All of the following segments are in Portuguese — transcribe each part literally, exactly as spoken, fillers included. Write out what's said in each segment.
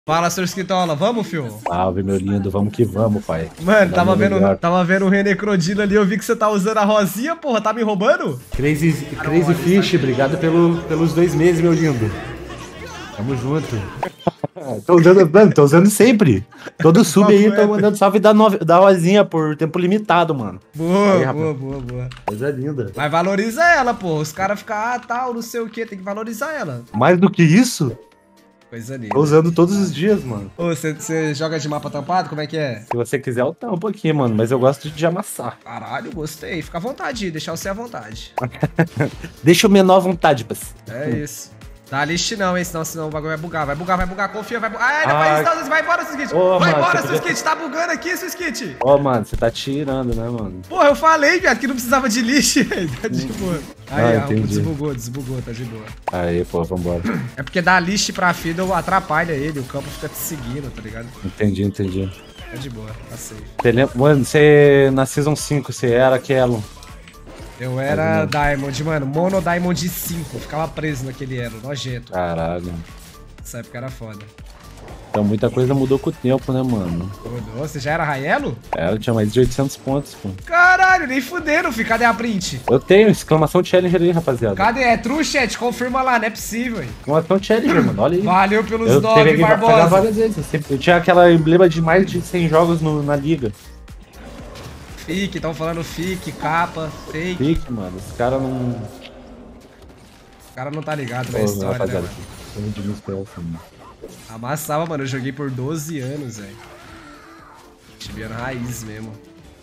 Fala, senhor Skitola, vamos, fio? Salve, meu lindo, vamos que vamos, pai. Mano, tava vendo, tava vendo o René Crodino ali, eu vi que você tá usando a rosinha, porra, tá me roubando? Crazy, Crazy Fish, obrigado pelo, pelos dois meses, meu lindo. Tamo junto. Tô usando, mano, tô usando sempre. Todo sub aí, tô mandando salve da, no, da rosinha por tempo limitado, mano. Boa, aí, boa, boa, boa. Coisa linda. Mas valoriza ela, pô. Os caras ficam, ah, tal, não sei o que, tem que valorizar ela. Mais do que isso, coisa linda. Tô usando todos os dias, mano. Ô, você joga de mapa tampado? Como é que é? Se você quiser, eu tampo aqui, mano. Mas eu gosto de amassar. Caralho, gostei. Fica à vontade, deixar você à vontade. Deixa o menor à vontade, parceiro. É isso. Dá list não, hein? Senão, senão o bagulho vai bugar. Vai bugar, vai bugar. Confia, vai bugar. Ah, não faz isso, não. Vai embora, Suskit. Ô, vai mano, embora, podia... Suskit. Tá bugando aqui, Suskit. Ó, oh, mano, você tá tirando, né, mano? Porra, eu falei, viado, que não precisava de lixo, velho. Tá de boa. Aí, ah, ó, desbugou, desbugou, tá de boa. Aí, pô, vambora. É porque dar lixo pra Fiddle atrapalha ele, o campo fica te seguindo, tá ligado? Entendi, entendi. Tá de boa, tá safe. Você lembra... Mano, você na Season cinco, você era aquilo? Eu era Diamond, mano, Mono Diamond cinco, ficava preso naquele elo, nojento. Caralho. Essa época era foda. Então muita coisa mudou com o tempo, né, mano? Mudou? Você já era Raelo? É, eu tinha mais de oitocentos pontos, pô. Caralho, nem fuderam, fi. Cadê a print? Eu tenho, exclamação challenger aí, rapaziada. Cadê? É true, chat? Confirma lá, não é possível, hein? Exclamação challenger, mano, olha aí. Valeu pelos eu nove, Barbosa. Várias vezes. Eu, sempre... eu tinha aquela emblema de mais de cem jogos no, na liga. Fique, tão falando fique, capa, fake. Fique, mano, esse cara não... Os cara não tá ligado na Pô, história, rapaziada, né, mano? De música, mano. Amassava, mano, eu joguei por doze anos, velho. Tibiano raiz mesmo.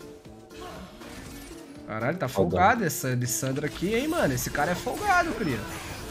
Caralho, tá folgado essa Lissandra aqui, hein, mano? Esse cara é folgado, cria.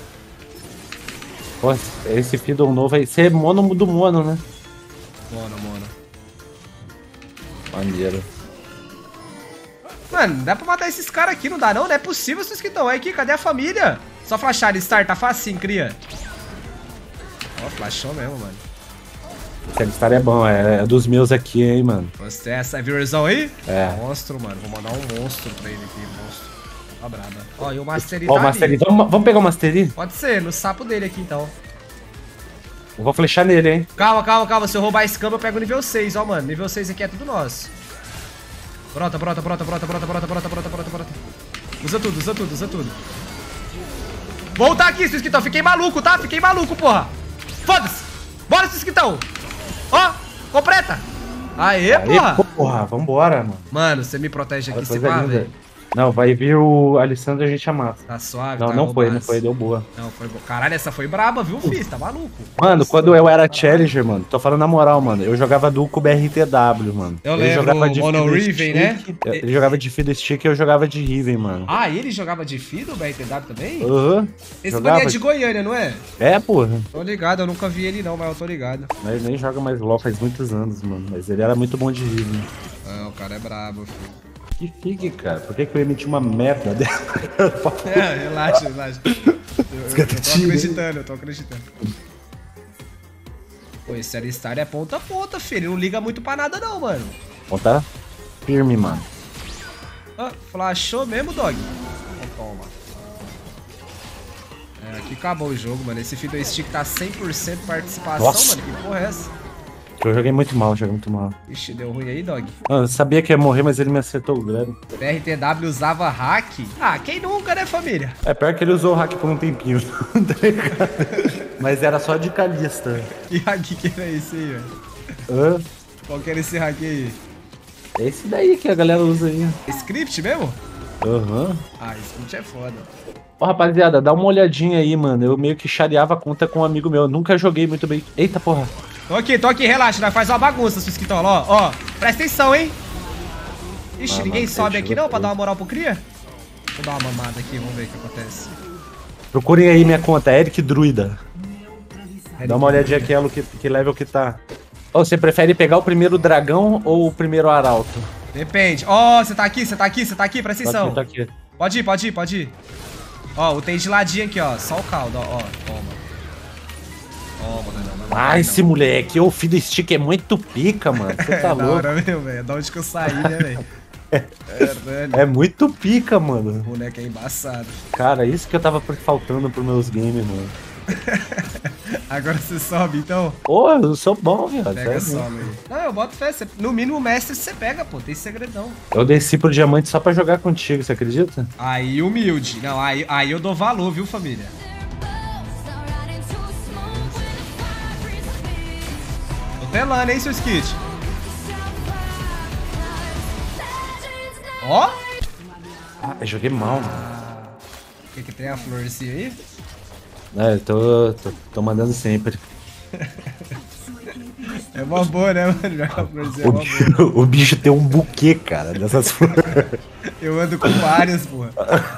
Pô, esse Fiddle novo aí, você é mono do mono, né? Mono, mono. Maneiro. Mano, dá pra matar esses caras aqui, não dá não? Não é possível esses que estão aqui, cadê a família? Só flashar e start, tá facinho, cria. Ó, flashou mesmo, mano. Esse Star é bom, é, é dos meus aqui, hein, mano. Você é essa viewerzão aí? É. Monstro, mano. Vou mandar um monstro pra ele aqui, monstro. Ó, braba. Ó, e o Mastery Ó, tá o Mastery. Vamos, vamos pegar o Mastery? Pode ser, no sapo dele aqui, então. Eu vou flechar nele, hein. Calma, calma, calma. Se eu roubar esse campo, eu pego o nível seis, ó, mano. Nível seis aqui é tudo nosso. Brota, brota, brota, brota, brota, brota, brota, brota, brota, brota. Usa tudo, usa tudo, usa tudo. Voltar aqui, seu esquitão. Fiquei maluco, tá? Fiquei maluco, porra. Foda-se. Bora, seu esquitão. Ó, completa. Aê, Aê, porra. Porra, vambora, mano. Mano, você me protege aqui, se pá, velho. Não, vai vir o Alessandro e a gente amassa. Tá suave, Não, tá não foi, não foi, deu boa. Não, foi boa. Caralho, essa foi braba, viu, filho? Tá maluco. Mano, quando eu era Challenger, mano, tô falando na moral, mano, eu jogava duo com o B R T W, mano. Eu lembro, jogava de Mono Riven, né? Ele jogava de Fiddle Stick e eu jogava de Riven, mano. Ah, ele jogava de Fiddle, B R T W também? Aham. Uhum. Esse mano é de Goiânia, não é? É, porra. Tô ligado, eu nunca vi ele não, mas eu tô ligado. Ele nem joga mais LoL faz muitos anos, mano, mas ele era muito bom de Riven. Não, o cara é brabo, filho. Que fique, cara. Por que, que eu emiti uma merda dessa? É, relaxa, relaxa. Eu, eu, eu tô acreditando, eu tô acreditando. Pô, esse Alistar é ponta a ponta, filho. Ele não liga muito pra nada não, mano. Ponta firme, mano. Ah, flashou mesmo, dog? Oh, toma. É, aqui acabou o jogo, mano. Esse Fiddle Stick tá cem por cento participação, Nossa. mano. Que porra é essa? Eu joguei muito mal, joguei muito mal. Ixi, deu ruim aí, dog. Mano, eu sabia que ia morrer, mas ele me acertou o grande. B R T W usava hack? Ah, quem nunca, né, família? É, pior que ele usou o hack por um tempinho, tá ligado? Mas era só de calista. Que hack que era esse aí, velho? Hã? Qual que era esse hack aí? Esse daí que a galera usa aí. Script mesmo? Aham. Uhum. Ah, script é foda. Ó, rapaziada, dá uma olhadinha aí, mano. Eu meio que chareava a conta com um amigo meu. Eu nunca joguei muito bem. Eita, porra. Tô aqui, tô aqui, relaxa, nós faz uma bagunça, seu esquitolo, ó, ó. Presta atenção, hein? Ixi, ah, ninguém mano, sobe aqui não pra dar uma moral pro cria? Vou dar uma mamada aqui, vamos ver o que acontece. Procurem aí minha conta, Eric Druida. Dá uma olhadinha aqui, que, que level que tá. Ou você prefere pegar o primeiro dragão ou o primeiro arauto? Depende. Ó, oh, você tá aqui, você tá aqui, você tá aqui, presta atenção. Tá aqui, tá aqui. Pode ir, pode ir, pode ir. Ó, o tem de ladinho aqui, ó, só o caldo, ó, ó, toma. Toma, não, não, não, ah, não. esse moleque, o Fiddle Stick é muito pica, mano. Você tá é louco. Da hora mesmo, velho. Da onde que eu saí, né, velho? É, é muito pica, mano. O boneco é embaçado. Cara, isso que eu tava faltando pros meus games, mano. Agora você sobe, então. Pô, eu sou bom, velho. Pega solo aí. Não, eu boto fé. Você... No mínimo, o mestre você pega, pô. Tem segredão. Eu desci pro diamante só pra jogar contigo, você acredita? Aí, humilde. Não, aí, aí eu dou valor, viu, família? Tô telando, hein, seu skit. Ó. Ah, eu joguei mal, mano. O que que tem a florzinha aí? É, eu tô, tô, tô mandando sempre. É uma boa, né, mano? Jogar a florzinha é O uma bicho, boa. o bicho tem um buquê, cara, dessas flores. Eu ando com várias, porra.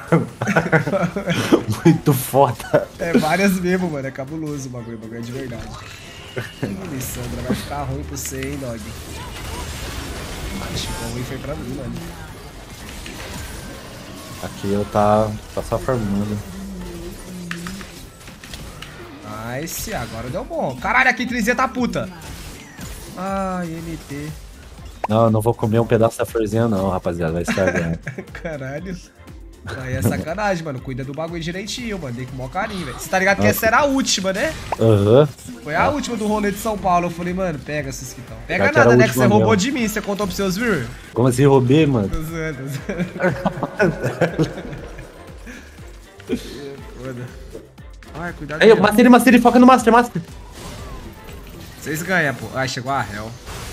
Muito foda. É várias mesmo, mano. É cabuloso o bagulho. O bagulho é de verdade. Ih, Sandra, vai ficar ruim pra você, hein, dog? Acho que o ruim foi pra mim, mano. Aqui eu tá, tá só farmando. Nice, agora deu bom. Caralho, aqui Trizia tá puta. Ai, N T. Não, eu não vou comer um pedaço da florzinha não, rapaziada, vai estragar. Caralho. Aí é sacanagem, mano. Cuida do bagulho direitinho, mano. Dei com o maior carinho, velho. Você tá ligado que Nossa. essa era a última, né? Aham. Uhum. Foi a última do rolê de São Paulo. Eu falei, mano, pega esses que estão. Pega Já que era nada, a né? Que você última roubou mesmo. de mim. Você contou pros seus viewers? Como assim, roubei, mano? Tô zoando, tô zoando. Foda. Ai, cuidado. Aí, aí, ó. Master, Master, foca no Master, Master. Vocês ganham, pô. Ai, chegou a Hell.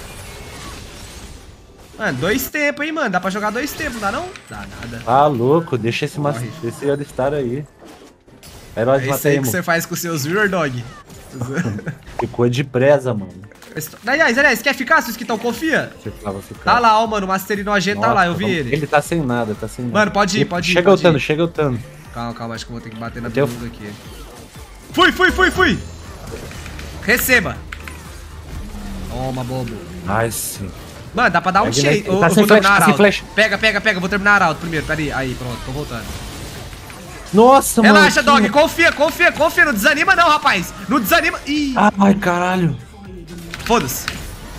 Mano, dois tempos, hein, mano. Dá pra jogar dois tempos, não dá não? Dá nada. Ah, louco, deixa esse Morre. Master, esse Alistar aí. Herói de É isso aí que Matemo. você faz com seus viewers, dog. Ficou de presa, mano. Aliás, aliás, quer ficar, seus que estão confia? Ficava, ficava. Tá lá, ó, mano. O Master nojento tá lá, eu vi vamos- ele. Ele tá sem nada, tá sem nada. Mano, pode ir, pode ir. Chega pode o Tano, ir. chega o Tano. Calma, calma, acho que eu vou ter que bater na Teu- bunda aqui. Fui, fui, fui, fui! Receba! Toma, bobo. Ai, sim. Mano, dá pra dar um Pega, cheio. né? Eu, Tá eu sem vou flash, terminar tá sem arauto. flash. Pega, pega, pega. Vou terminar arauto primeiro. Pera aí. Aí, pronto. Tô voltando. Nossa, mano. Relaxa, que- dog. Confia, confia, confia. Não desanima não, rapaz. Não desanima. Ih, Ai, caralho. foda-se.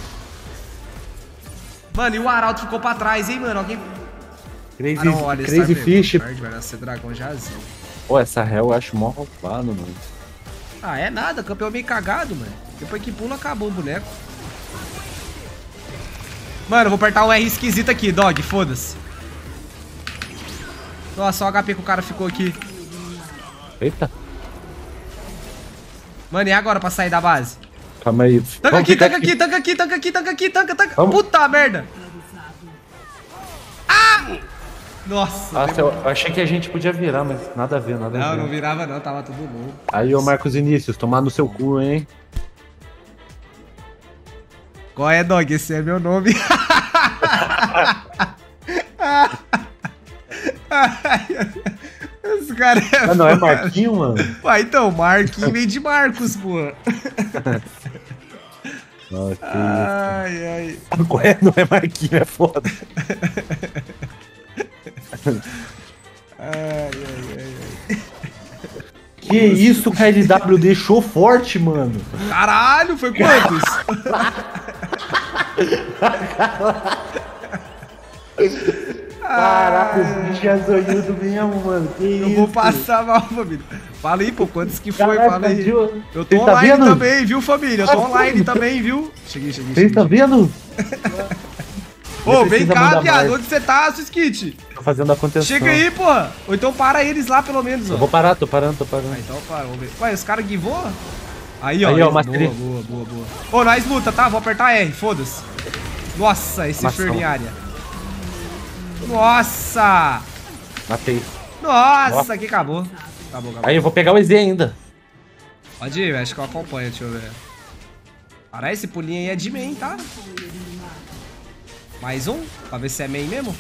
Mano, e o arauto ficou pra trás, hein, mano? Alguém... Crazy, Ah, não, olha, crazy está Fish. Perde, vai nascer dragão jazinho. Pô, essa Hell eu acho mó roubado, mano. Ah, é nada. Campeão meio cagado, mano. Depois que pula, acabou o boneco. Mano, eu vou apertar um R esquisito aqui, dog. Foda-se. Nossa, olha o H P que o cara ficou aqui. Eita. Mano, e agora pra sair da base? Calma aí. Tanca Vamos aqui, ficar tanca aqui, tanca aqui, tanca aqui, tanca aqui, tanca, tanca. Vamos. Puta merda. Ah! Nossa. Nossa, eu, eu achei que a gente podia virar, mas nada a ver, nada a Não, ver. não virava não, tava tudo bom. Aí, ô Marcos Inícios, tomar no seu cu, hein? Qual é, dog? Esse é meu nome. Esse cara é Ah, não, é foda. Marquinho, mano? Ué, então, Marquinhos vem de Marcos, pô. Ok. Ai, ai. Qual é? Não é Marquinho, é foda. Ai, ai, ai, ai. Que isso, K L W deixou forte, mano. Caralho, foi quantos? Caraca, o bicho é zoiudo mesmo, mano. Que Eu isso? vou passar mal, família. Fala aí, pô, quantos que foi? Caraca, Fala aí. viu? Eu tô Você tá online vendo? também, viu, família? Eu tô Ah, online sim. também, viu? Cheguei, cheguei, Vocês cheguei. estão vendo? Ô, vem precisa cá, mandar viado. mais. Onde você tá, Suskit? Tô fazendo a contenção. Chega aí, porra. Ou então para eles lá, pelo menos, ó. Eu vou parar, tô parando, tô parando. Ah, então para, vamos ver. Ué, os caras guivou? Aí, ó. Aí, ó, eles- Mastery. boa, boa, boa, boa. Ô, nós luta, tá? Vou apertar R, foda-se. Nossa, esse Mação. Fer em área. Nossa! Matei. Nossa, aqui acabou. Acabou, acabou. Aí eu vou pegar o E Z ainda. Pode ir, acho que eu acompanho, deixa eu ver. Caralho, esse pulinho aí é de main, tá? Mais um? Pra ver se é main mesmo?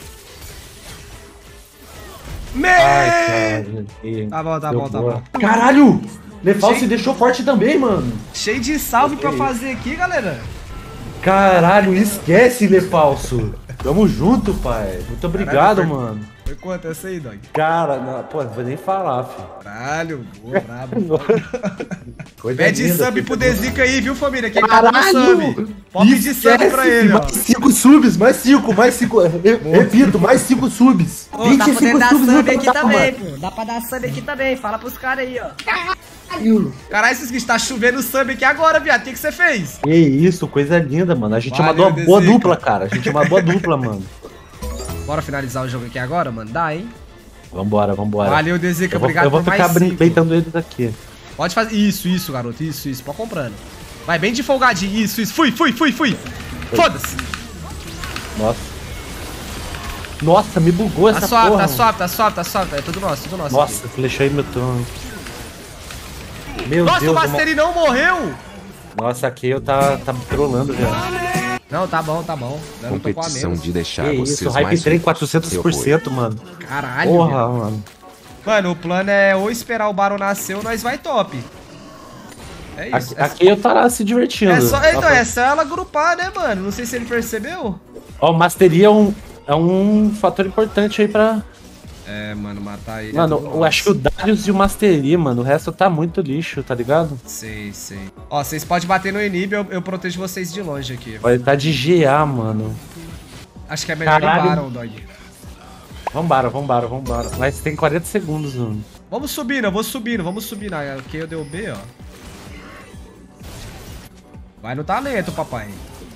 Main! Ai, cara. Tá bom, tá Deu bom, tá boa. bom. Caralho! Lefal Cheio- se deixou forte também, mano. Cheio de salve Que pra isso? fazer aqui, galera. Caralho, esquece, Lefalso. Tamo junto, pai. Muito obrigado, Caralho, foi- mano. Foi quanto essa aí, dog? Cara, não, pô, não vou nem falar, filho. Caralho, boa, brabo. Coisa Pede linda, sub coisa pro linda. Dezica aí, viu, família? Que ele tá dando Caralho! sub. Pode pedir sub Esquece, pra ele, ó. mais cinco subs, mais cinco, mais cinco. Re- Repito, mais cinco subs. Ô, tá podendo dar subs sub no aqui total, também, mano. pô. Dá pra dar sub aqui também. Fala pros caras aí, ó. Caralho, esses que tá chovendo sub aqui agora, viado. O que que você fez? Que isso, coisa linda, mano. A gente Valeu, é uma do- boa Dezica. dupla, cara. A gente é uma boa dupla, mano. Bora finalizar o jogo aqui agora, mano? Dá, hein? Vambora, vambora. Valeu, Dezica. Eu vou, Obrigado eu vou por ficar mais brin- cinco. beitando eles aqui. Pode fazer. Isso, isso, garoto. Isso, isso. Pode comprando. Vai bem de folgadinho. Isso, isso. Fui, fui, fui, fui. Foda-se. Nossa. Nossa, me bugou Tá essa suave, porra. tá suave, tá suave, tá suave. É tudo nosso, tudo nosso. Nossa, flechei meu turno. Meu Nossa, Deus. o Mastery não morreu! uma- Nossa, aqui eu tá, tá me trolando já. Não, tá bom, tá bom. Eu não tô com a Competição menos. de deixar Que vocês isso, hype mais trem ricos. quatrocentos por cento, mano. Caralho, Porra, viado. mano. Mano, o plano é ou esperar o Baron nascer ou nós vai top. É isso. Aqui, aqui eu tá se divertindo. É só, então, Ó, é só ela agrupar, né, mano? Não sei se ele percebeu. Ó, o Mastery é um, é um fator importante aí pra... É, mano, matar ele. Mano, é tudo eu acho que o nosso. Darius e o Mastery, mano, o resto tá muito lixo, tá ligado? Sei, sei. Ó, vocês podem bater no Inib, eu, eu protejo vocês de longe aqui. Ele tá de G A, mano. Acho que é melhor ir Caralho. Baron, dog. Vambora, vambora, vambora. Mas tem quarenta segundos, mano. Vamos subindo, eu vou subindo, vamos subindo. Aqui eu dei o B, ó. Vai no talento, papai.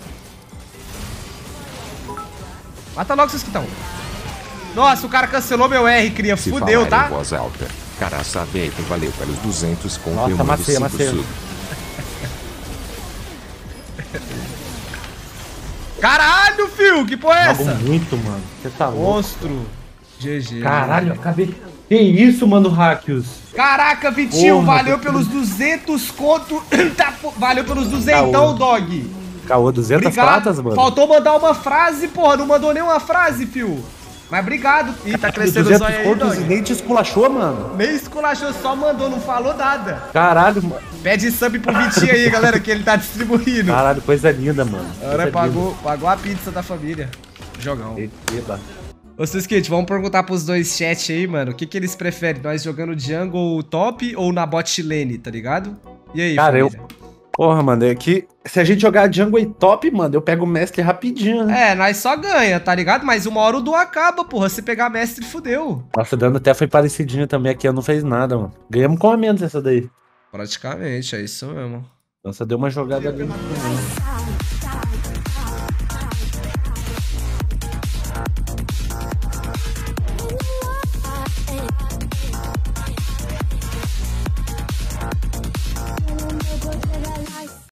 Mata logo vocês que estão. Nossa, o cara cancelou meu R, cria. Se Fudeu, falar tá? em voz alta. Cara, sabe, valeu pelos duzentos com Nossa, eu mando macei, cinco macei. sub. Caralho, fio, que porra é Jogo essa? muito, mano. Você tá louco. Monstro. G G. Caralho, eu acabei... Que isso, mano, Hackius? Caraca, Vitinho, Porra, valeu que- pelos duzentos conto. Tá, pô, valeu pelos duzentão, Caô. dog. Caô, duzentas Obrigado. pratas, mano. Faltou mandar uma frase, porra. Não mandou nem uma frase, fio. Mas obrigado. Ih, tá crescendo o duzentos zóio aí, contos e dog. nem te esculachou, mano. Nem esculachou, só mandou, não falou nada. Caralho, mano. Pede sub pro Vitinho aí, galera, que ele tá distribuindo. Caralho, coisa linda, mano. Agora Coisa pagou, pagou a pizza da família. Jogão. linda. Eba. Ô, Suskit, vamos perguntar pros dois chat aí, mano. O que que eles preferem? Nós jogando jungle top ou na bot lane, tá ligado? E aí, Cara, eu... família? Porra, mano, é que se a gente jogar jungle e top, mano, eu pego o mestre rapidinho, né? É, nós só ganha, tá ligado? Mas uma hora o duo acaba, porra. Se pegar mestre, fudeu. Nossa, o dano até foi parecidinho também aqui, eu não fez nada, mano. Ganhamos com a menos essa daí. Praticamente, é isso mesmo. Nossa, deu uma jogada ali.